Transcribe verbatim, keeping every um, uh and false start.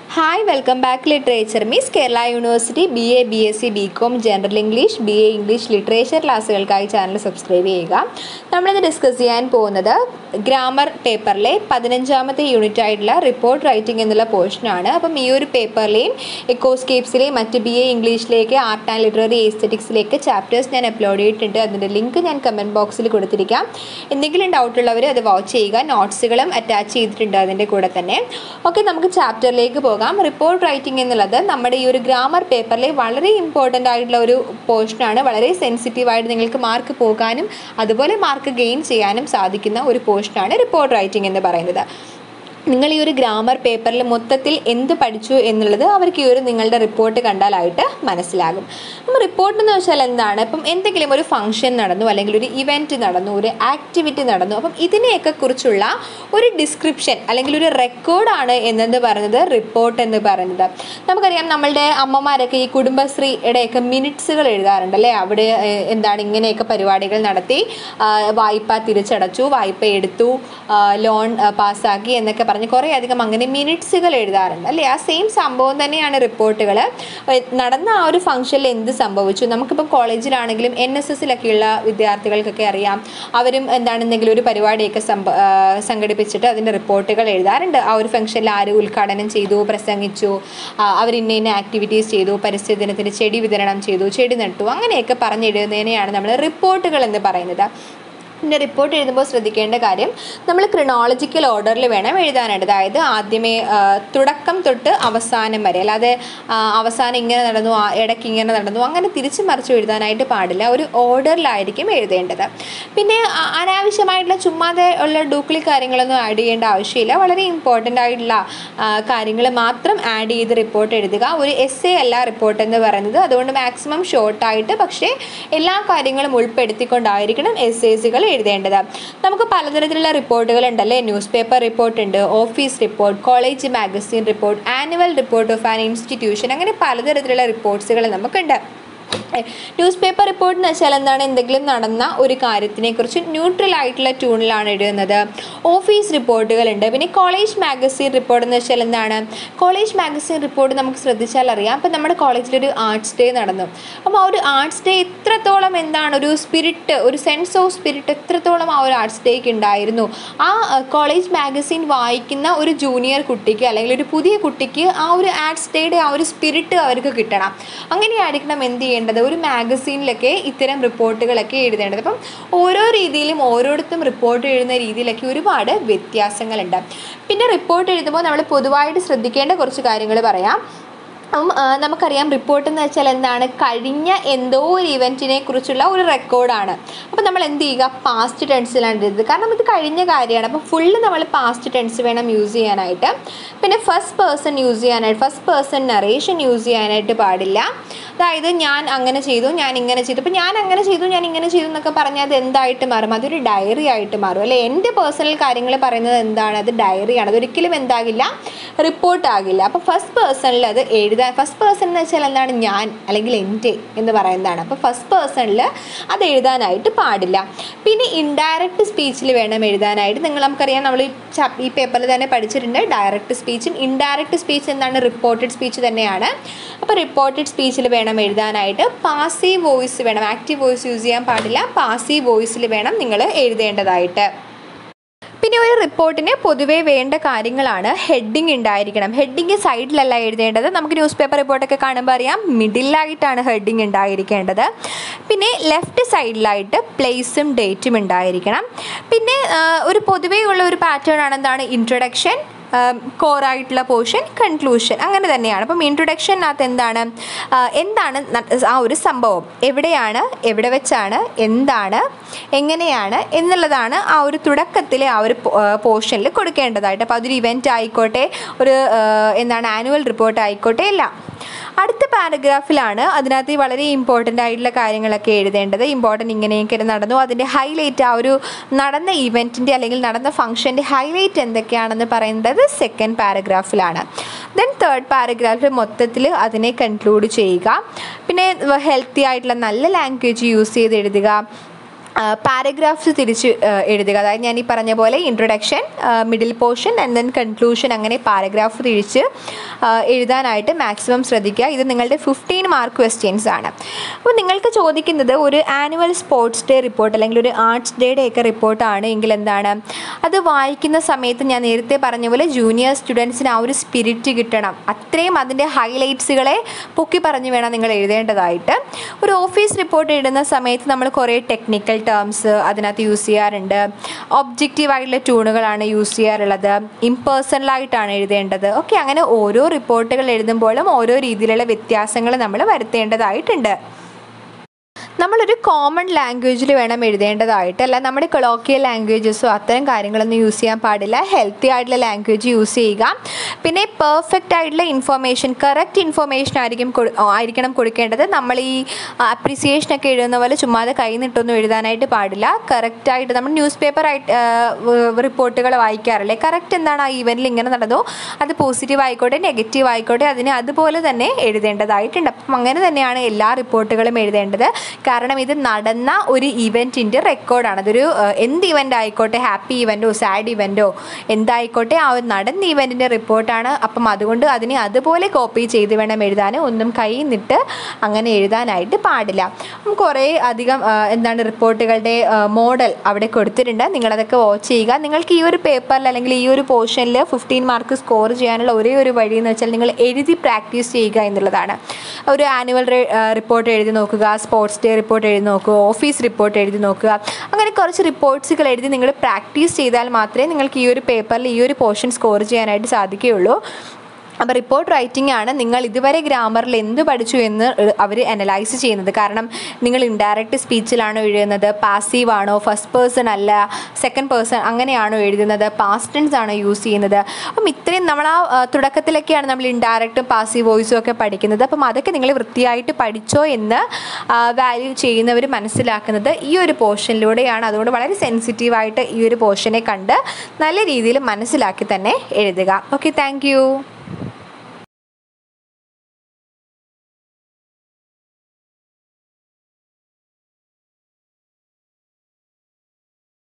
Hi, welcome back to Literaturemiss, Kerala University, B A B S C B Com, General English, B A English Literature ക്ലാസ്സുകൾക്കായി channel subscribe ചെയ്യുക. നമ്മളിന്ന് discuss ചെയ്യാൻ പോകുന്നത് grammar പേപ്പറിലെ പതിനഞ്ചാമത്തെ unit ആയിട്ടുള്ള report writing എന്നുള്ള പോർഷനാണ്. അപ്പം ഈ ഒരു പേപ്പറിലെയും എക്കോസ്കേപ്സിലെയും മറ്റ് ബി എ ഇംഗ്ലീഷിലേക്ക് ആർട്ട് ആൻഡ് ലിറ്റററി എസ്തെറ്റിക്സിലേക്ക് ചാപ്റ്റേഴ്സ് ഞാൻ അപ്ലോഡ് ചെയ്തിട്ടുണ്ട്. അതിൻ്റെ ലിങ്ക് ഞാൻ കമൻറ്റ് ബോക്സിൽ കൊടുത്തിരിക്കാം. എന്തെങ്കിലും ഡൗട്ടുള്ളവർ അത് വാച്ച് ചെയ്യുക. നോട്ട്സുകളും അറ്റാച്ച് ചെയ്തിട്ടുണ്ട് അതിൻ്റെ കൂടെ തന്നെ. ഓക്കെ, നമുക്ക് ചാപ്റ്ററിലേക്ക് പോകാം. റിപ്പോർട്ട് റൈറ്റിംഗ് എന്നുള്ളത് നമ്മുടെ ഈ ഒരു ഗ്രാമർ പേപ്പറിലെ വളരെ ഇമ്പോർട്ടൻ്റ് ആയിട്ടുള്ള ഒരു പോർഷനാണ്. വളരെ സെൻസിറ്റീവായിട്ട് നിങ്ങൾക്ക് മാർക്ക് പോകാനും അതുപോലെ മാർക്ക് ഗെയിൻ ചെയ്യാനും സാധിക്കുന്ന ഒരു പോർഷനാണ് റിപ്പോർട്ട് റൈറ്റിംഗ് എന്ന് പറയുന്നത്. നിങ്ങൾ ഈ ഒരു ഗ്രാമർ പേപ്പറിൽ മൊത്തത്തിൽ എന്ത് പഠിച്ചു എന്നുള്ളത് അവർക്ക് ഈ ഒരു നിങ്ങളുടെ റിപ്പോർട്ട് കണ്ടാലായിട്ട് മനസ്സിലാകും. അപ്പം റിപ്പോർട്ട് എന്ന് വെച്ചാൽ എന്താണ്? ഇപ്പം എന്തെങ്കിലും ഒരു ഫംഗ്ഷൻ നടന്നു, അല്ലെങ്കിൽ ഒരു ഇവൻറ്റ് നടന്നു, ഒരു ആക്ടിവിറ്റി നടന്നു, അപ്പം ഇതിനെയൊക്കെ കുറിച്ചുള്ള ഒരു ഡിസ്ക്രിപ്ഷൻ അല്ലെങ്കിൽ ഒരു റെക്കോർഡാണ് എന്നത് പറയുന്നത് റിപ്പോർട്ട് എന്ന് പറയുന്നത്. നമുക്കറിയാം, നമ്മളുടെ അമ്മമാരൊക്കെ ഈ കുടുംബശ്രീയുടെയൊക്കെ മിനിറ്റ്സുകൾ എഴുതാറുണ്ട് അല്ലേ? അവിടെ എന്താണ് ഇങ്ങനെയൊക്കെ പരിപാടികൾ നടത്തി, വായ്പ തിരിച്ചടച്ചു, വായ്പ എടുത്തു, ലോൺ പാസ്സാക്കി എന്നൊക്കെ പറഞ്ഞ് കുറേ അധികം അങ്ങനെ മിനിറ്റ്സുകൾ എഴുതാറുണ്ട് അല്ലേ? ആ സെയിം സംഭവം തന്നെയാണ് റിപ്പോർട്ടുകൾ. നടന്ന ആ ഒരു ഫംഗ്ഷനിൽ എന്ത് സംഭവിച്ചു, നമുക്കിപ്പം കോളേജിലാണെങ്കിലും എൻ എസ് എസിലൊക്കെയുള്ള വിദ്യാർത്ഥികൾക്കൊക്കെ അറിയാം, അവരും എന്താണ് എന്തെങ്കിലും ഒരു പരിപാടിയൊക്കെ സംഘടിപ്പിച്ചിട്ട് അതിൻ്റെ റിപ്പോർട്ടുകൾ എഴുതാറുണ്ട്. ആ ഒരു ഫംഗ്ഷനിൽ ആര് ഉദ്ഘാടനം ചെയ്തു, പ്രസംഗിച്ചു, അവർ ഇന്ന ഇന്ന ആക്ടിവിറ്റീസ് ചെയ്തു, പരിസ്ഥിതി ദിനത്തിന് ചെടി വിതരണം ചെയ്തു, ചെടി നട്ടു, അങ്ങനെയൊക്കെ പറഞ്ഞെഴുതുന്നതിനെയാണ് നമ്മൾ റിപ്പോർട്ടുകൾ എന്ന് പറയുന്നത്. പിന്നെ റിപ്പോർട്ട് എഴുതുമ്പോൾ ശ്രദ്ധിക്കേണ്ട കാര്യം, നമ്മൾ ക്രിനോളജിക്കൽ ഓർഡറിൽ വേണം എഴുതാനായിട്ട്. അതായത് ആദ്യമേ തുടക്കം തൊട്ട് അവസാനം വരെ, അല്ലാതെ അവസാനം ഇങ്ങനെ നടന്നു, ഇടയ്ക്ക് ഇങ്ങനെ നടന്നു, അങ്ങനെ തിരിച്ചു മറിച്ച് എഴുതാനായിട്ട് പാടില്ല. ഒരു ഓർഡറിലായിരിക്കും എഴുതേണ്ടത്. പിന്നെ അനാവശ്യമായിട്ടുള്ള ചുമ്മാതെ ഉള്ള ഡൂപ്ലി കാര്യങ്ങളൊന്നും ആഡ് ചെയ്യേണ്ട ആവശ്യമില്ല. വളരെ ഇമ്പോർട്ടൻ്റ് ആയിട്ടുള്ള കാര്യങ്ങൾ മാത്രം ആഡ് ചെയ്ത് റിപ്പോർട്ട് എഴുതുക. ഒരു എസ് എ അല്ല റിപ്പോർട്ട് എന്ന് പറയുന്നത്. അതുകൊണ്ട് മാക്സിമം ഷോർട്ടായിട്ട് പക്ഷേ എല്ലാ കാര്യങ്ങളും ഉൾപ്പെടുത്തിക്കൊണ്ടായിരിക്കണം എസ് എസുകൾ എഴുതേണ്ടത്. നമുക്ക് പലതരത്തിലുള്ള റിപ്പോർട്ടുകൾ ഉണ്ടല്ലേ? ന്യൂസ് പേപ്പർ റിപ്പോർട്ട് ഉണ്ട്, office report, college magazine report, annual report of an institution, അങ്ങനെ പലതരത്തിലുള്ള റിപ്പോർട്ട്സുകൾ നമുക്കുണ്ട്. ന്യൂസ് പേപ്പർ റിപ്പോർട്ട് എന്ന് വെച്ചാൽ എന്താണ്? എന്തെങ്കിലും നടന്ന ഒരു കാര്യത്തിനെ കുറിച്ച് ന്യൂട്രൽ ആയിട്ടുള്ള ട്യൂണിലാണ് എഴുതുന്നത്. ഓഫീസ് റിപ്പോർട്ടുകളുണ്ട്. പിന്നെ കോളേജ് മാഗസിൻ റിപ്പോർട്ട് എന്ന് വെച്ചാൽ എന്താണ്? കോളേജ് മാഗസിൻ റിപ്പോർട്ട് നമുക്ക് ശ്രദ്ധിച്ചാൽ അറിയാം. അപ്പം നമ്മുടെ കോളേജിലൊരു ആർട്സ് ഡേ നടന്നു. അപ്പം ആ ഒരു ആർട്സ് ഡേ എത്രത്തോളം എന്താണ് ഒരു സ്പിരിറ്റ്, ഒരു സെൻസ് ഓഫ് സ്പിരിറ്റ് എത്രത്തോളം ആ ഒരു ആർട്സ് ഡേക്ക് ഉണ്ടായിരുന്നു, ആ കോളേജ് മാഗസിൻ വായിക്കുന്ന ഒരു ജൂനിയർ കുട്ടിക്ക് അല്ലെങ്കിൽ ഒരു പുതിയ കുട്ടിക്ക് ആ ഒരു ആർട്സ് ഡേയുടെ ആ ഒരു സ്പിരിറ്റ് അവർക്ക് കിട്ടണം. അങ്ങനെയായിരിക്കണം എന്ത് ചെയ്യേണ്ടത്? ഒരു മാഗസീനിലൊക്കെ ഇത്തരം റിപ്പോർട്ടുകളൊക്കെ എഴുതേണ്ടത്. അപ്പം ഓരോ രീതിയിലും ഓരോരുത്തരും റിപ്പോർട്ട് എഴുതുന്ന രീതിയിലൊക്കെ ഒരുപാട് വ്യത്യാസങ്ങളുണ്ട്. പിന്നെ റിപ്പോർട്ട് എഴുതുമ്പോൾ നമ്മൾ പൊതുവായിട്ട് ശ്രദ്ധിക്കേണ്ട കുറച്ച് കാര്യങ്ങൾ പറയാം. അപ്പം നമുക്കറിയാം, റിപ്പോർട്ട് എന്ന് വെച്ചാൽ എന്താണ്? കഴിഞ്ഞ എന്തോ ഒരു ഇവൻറ്റിനെ കുറിച്ചുള്ള ഒരു റെക്കോർഡാണ്. അപ്പം നമ്മൾ എന്ത് ചെയ്യുക? പാസ്റ്റ് ടെൻസിലാണ് എഴുതുന്നത്. കാരണം ഇത് കഴിഞ്ഞ കാര്യമാണ്. അപ്പം ഫുള്ള് നമ്മൾ പാസ്റ്റ് ടെൻസ് വേണം യൂസ് ചെയ്യാനായിട്ട്. പിന്നെ ഫസ്റ്റ് പേഴ്സൺ യൂസ് ചെയ്യാനായിട്ട്, ഫസ്റ്റ് പേഴ്സൺ നറേഷൻ യൂസ് ചെയ്യാനായിട്ട് പാടില്ല. അതായത് ഞാൻ അങ്ങനെ ചെയ്തു, ഞാൻ ഇങ്ങനെ ചെയ്തു, അപ്പം ഞാൻ അങ്ങനെ ചെയ്തു, ഞാൻ ഇങ്ങനെ ചെയ്തു എന്നൊക്കെ പറഞ്ഞാൽ അത് എന്തായിട്ട് മാറും? അതൊരു ഡയറി ആയിട്ട് മാറും അല്ലേ? എൻ്റെ പേഴ്സണൽ കാര്യങ്ങൾ പറയുന്നത് എന്താണ്? അത് ഡയറിയാണ്. അതൊരിക്കലും എന്താകില്ല? റിപ്പോർട്ടാകില്ല. അപ്പോൾ ഫസ്റ്റ് പേഴ്സണിൽ അത് എഴുതാൻ, ഫസ്റ്റ് പേഴ്സൺ എന്ന് വെച്ചാൽ എന്താണ്? ഞാൻ അല്ലെങ്കിൽ എൻ്റെ എന്ന് പറയുന്നതാണ്. അപ്പോൾ ഫസ്റ്റ് പേഴ്സണിൽ അത് എഴുതാനായിട്ട് പാടില്ല. പിന്നെ ഇൻഡയറക്റ്റ് സ്പീച്ചിൽ വേണം എഴുതാനായിട്ട്. നിങ്ങൾ നമുക്കറിയാം, നമ്മൾ ഈ പേപ്പറിൽ തന്നെ പഠിച്ചിട്ടുണ്ട് ഡയറക്റ്റ് സ്പീച്ചും ഇൻഡയറക്റ്റ് സ്പീച്ച് എന്താണ്? റിപ്പോർട്ടഡ് സ്പീച്ച് തന്നെയാണ്. അപ്പോൾ റിപ്പോർട്ടഡ് സ്പീച്ചിൽ വേണം എഴുതാനായിട്ട്. പാസീവ് വോയിസ് വേണം, ആക്റ്റീവ് വോയിസ് യൂസ് ചെയ്യാൻ പാടില്ല. പാസീവ് വോയിസിൽ വേണം നിങ്ങൾ എഴുതേണ്ടതായിട്ട്. പിന്നെ ഒരു റിപ്പോർട്ടിന് പൊതുവേ വേണ്ട കാര്യങ്ങളാണ്. ഹെഡിങ് ഉണ്ടായിരിക്കണം. ഹെഡിങ് സൈഡിലല്ല എഴുതേണ്ടത്. നമുക്ക് ന്യൂസ് പേപ്പർ റിപ്പോർട്ടൊക്കെ കാണുമ്പോൾ അറിയാം, മിഡിലായിട്ടാണ് ഹെഡിങ് ഉണ്ടായിരിക്കേണ്ടത്. പിന്നെ ലെഫ്റ്റ് സൈഡിലായിട്ട് പ്ലേസും ഡേറ്റും ഉണ്ടായിരിക്കണം. പിന്നെ ഒരു പൊതുവേ ഉള്ള ഒരു പാറ്റേൺ ആണ് എന്താണ്? ഇൻട്രൊഡക്ഷൻ, കോറായിട്ടുള്ള പോർഷൻ, കൺക്ലൂഷൻ, അങ്ങനെ തന്നെയാണ്. അപ്പം ഇൻട്രൊഡക്ഷനകത്ത് എന്താണ് എന്താണ് ആ ഒരു സംഭവം, എവിടെയാണ്, എവിടെ വെച്ചാണ്, എന്താണ്, എങ്ങനെയാണ് എന്നുള്ളതാണ് ആ ഒരു തുടക്കത്തിൽ ആ ഒരു പോർഷനിൽ കൊടുക്കേണ്ടതായിട്ട്. അപ്പോൾ അതൊരു ഇവൻറ്റ് ആയിക്കോട്ടെ, ഒരു എന്താണ് ആനുവൽ റിപ്പോർട്ട് ആയിക്കോട്ടെ, എല്ലാം. അടുത്ത പാരഗ്രാഫിലാണ് അതിനകത്ത് വളരെ ഇമ്പോർട്ടൻ്റ് ആയിട്ടുള്ള കാര്യങ്ങളൊക്കെ എഴുതേണ്ടത്. ഇമ്പോർട്ടൻ്റ് ഇങ്ങനെയൊക്കെ നടന്നു, അതിൻ്റെ ഹൈലൈറ്റ്, ആ ഒരു നടന്ന ഇവൻറ്റിൻ്റെ അല്ലെങ്കിൽ നടന്ന ഫംഗ്ഷൻ്റെ ഹൈലൈറ്റ് എന്തൊക്കെയാണെന്ന് പറയുന്നത് സെക്കൻഡ് പാരഗ്രാഫിലാണ്. ദെൻ തേർഡ് പാരഗ്രാഫിൽ മൊത്തത്തിൽ അതിനെ കൺക്ലൂഡ് ചെയ്യുക. പിന്നെ ഹെൽത്തി ആയിട്ടുള്ള നല്ല ലാംഗ്വേജ് യൂസ് ചെയ്ത് എഴുതുക. പാരഗ്രാഫ്സ് തിരിച്ച് എഴുതുക. അതായത് ഞാൻ ഈ പറഞ്ഞ പോലെ introduction, middle portion and then conclusion, അങ്ങനെ പാരഗ്രാഫ് തിരിച്ച് എഴുതാനായിട്ട് മാക്സിമം ശ്രദ്ധിക്കുക. ഇത് നിങ്ങളുടെ ഫിഫ്റ്റീൻ മാർക്ക് ക്വസ്റ്റ്യൻസ് ആണ്. അപ്പോൾ നിങ്ങൾക്ക് ചോദിക്കുന്നത് ഒരു ആനുവൽ സ്പോർട്സ് ഡേ റിപ്പോർട്ട് അല്ലെങ്കിൽ ഒരു ആർട്സ് ഡേയുടെ ഒക്കെ റിപ്പോർട്ടാണ് എങ്കിൽ എന്താണ് അത് വായിക്കുന്ന സമയത്ത് ഞാൻ നേരത്തെ പറഞ്ഞ പോലെ ജൂനിയർ സ്റ്റുഡൻസിന് ആ ഒരു സ്പിരിറ്റ് കിട്ടണം. അത്രയും അതിൻ്റെ ഹൈലൈറ്റ്സുകളെ പൊക്കി പറഞ്ഞു വേണം നിങ്ങൾ എഴുതേണ്ടതായിട്ട്. ഒരു ഓഫീസ് റിപ്പോർട്ട് എഴുതുന്ന സമയത്ത് നമ്മൾ കുറേ ടെക്നിക്കൽ ടേംസ് അതിനകത്ത് യൂസ് ചെയ്യാറുണ്ട്. ഒബ്ജക്റ്റീവായിട്ടുള്ള ട്യൂണുകളാണ് യൂസ് ചെയ്യാറുള്ളത്. ഇംപേഴ്സണലായിട്ടാണ് എഴുതേണ്ടത്. ഓക്കെ, അങ്ങനെ ഓരോ റിപ്പോർട്ടുകൾ എഴുതുമ്പോഴും ഓരോ രീതിയിലുള്ള വ്യത്യാസങ്ങൾ നമ്മൾ വരുത്തേണ്ടതായിട്ടുണ്ട്. നമ്മളൊരു കോമൺ ലാംഗ്വേജിൽ വേണം എഴുതേണ്ടതായിട്ട്, അല്ല നമ്മുടെ കൊളോക്കിയൽ ലാംഗ്വേജസോ അത്തരം കാര്യങ്ങളൊന്നും യൂസ് ചെയ്യാൻ പാടില്ല. ഹെൽത്തി ആയിട്ടുള്ള ലാംഗ്വേജ് യൂസ് ചെയ്യുക. പിന്നെ പെർഫെക്റ്റ് ആയിട്ടുള്ള ഇൻഫർമേഷൻ, കറക്റ്റ് ഇൻഫർമേഷൻ ആയിരിക്കും ആയിരിക്കണം കൊടുക്കേണ്ടത്. നമ്മൾ ഈ അപ്രിസിയേഷനൊക്കെ എഴുതുന്ന പോലെ ചുമ്മാതെ കൈ നിട്ടൊന്നും എഴുതാനായിട്ട് പാടില്ല. കറക്റ്റായിട്ട് നമ്മൾ ന്യൂസ് പേപ്പർ ആയിട്ട് റിപ്പോർട്ടുകൾ വായിക്കാറില്ലേ, കറക്റ്റ് എന്താണ് ആ ഈവൻറ്റിൽ ഇങ്ങനെ നടന്നോ അത് പോസിറ്റീവ് ആയിക്കോട്ടെ നെഗറ്റീവ് ആയിക്കോട്ടെ അതിനെ അതുപോലെ തന്നെ എഴുതേണ്ടതായിട്ടുണ്ട്. അപ്പം അങ്ങനെ തന്നെയാണ് എല്ലാ റിപ്പോർട്ടുകളും എഴുതേണ്ടത്. കാരണം ഇത് നടന്ന ഒരു ഇവൻറ്റിൻ്റെ റെക്കോർഡാണ്. അതൊരു എന്ത് ഇവൻ്റ് ആയിക്കോട്ടെ, ഹാപ്പി ഇവൻറ്റോ സാഡ് ഇവൻറ്റോ എന്തായിക്കോട്ടെ ആ ഒരു നടന്ന ഇവൻറ്റിൻ്റെ റിപ്പോർട്ടാണ്. അപ്പം അതുകൊണ്ട് അതിനെ അതുപോലെ കോപ്പി ചെയ്ത് വേണം എഴുതാൻ. ഒന്നും കൈ നിട്ട് അങ്ങനെ എഴുതാനായിട്ട് പാടില്ല. കുറേ അധികം എന്താണ് റിപ്പോർട്ടുകളുടെ മോഡൽ അവിടെ കൊടുത്തിട്ടുണ്ട്. നിങ്ങളതൊക്കെ വാച്ച് ചെയ്യുക. നിങ്ങൾക്ക് ഈ ഒരു പേപ്പറിൽ അല്ലെങ്കിൽ ഈ ഒരു പോർഷനിൽ ഫിഫ്റ്റീൻ മാർക്ക് സ്കോർ ചെയ്യാനുള്ള ഒരേ ഒരു വഴി എന്ന് വെച്ചാൽ നിങ്ങൾ എഴുതി പ്രാക്ടീസ് ചെയ്യുക എന്നുള്ളതാണ്. ഒരു ആനുവൽ റിപ്പോർട്ട് എഴുതി നോക്കുക, സ്പോർട്സ് ഡേ റിപ്പോർട്ട് എഴുതി നോക്കുക, ഓഫീസ് റിപ്പോർട്ട് എഴുതി നോക്കുക. അങ്ങനെ കുറച്ച് റിപ്പോർട്ട്സുകൾ എഴുതി നിങ്ങൾ പ്രാക്ടീസ് ചെയ്താൽ മാത്രമേ നിങ്ങൾക്ക് ഈ ഒരു പേപ്പറിൽ ഈ ഒരു പോർഷൻ സ്കോർ ചെയ്യാനായിട്ട് സാധിക്കുകയുള്ളൂ. അപ്പോൾ റിപ്പോർട്ട് റൈറ്റിംഗ് ആണ് നിങ്ങൾ ഇതുവരെ ഗ്രാമറിൽ എന്ത് പഠിച്ചു എന്ന് അവർ അനലൈസ് ചെയ്യുന്നത്. കാരണം നിങ്ങൾ ഇൻഡയറക്റ്റ് സ്പീച്ചിലാണോ എഴുതുന്നത്, പാസീവ് ആണോ, ഫസ്റ്റ് പേഴ്സൺ അല്ല സെക്കൻഡ് പേഴ്സൺ അങ്ങനെയാണോ എഴുതുന്നത്, പാസ്റ്റ് ടെൻസ് ആണോ യൂസ് ചെയ്യുന്നത്. അപ്പം ഇത്രയും നമ്മൾ ആ തുടക്കത്തിലൊക്കെയാണ് നമ്മൾ ഇൻഡയറക്റ്റും പാസീവ് വോയിസും ഒക്കെ പഠിക്കുന്നത്. അപ്പം അതൊക്കെ നിങ്ങൾ വൃത്തിയായിട്ട് പഠിച്ചോ എന്ന് വാല്യൂ ചെയ്യുന്നവർ മനസ്സിലാക്കുന്നത് ഈ ഒരു പോർഷനിലൂടെയാണ്. അതുകൊണ്ട് വളരെ സെൻസിറ്റീവായിട്ട് ഈ ഒരു പോർഷനെ കണ്ട് നല്ല രീതിയിൽ മനസ്സിലാക്കി തന്നെ എഴുതുക. Okay, thank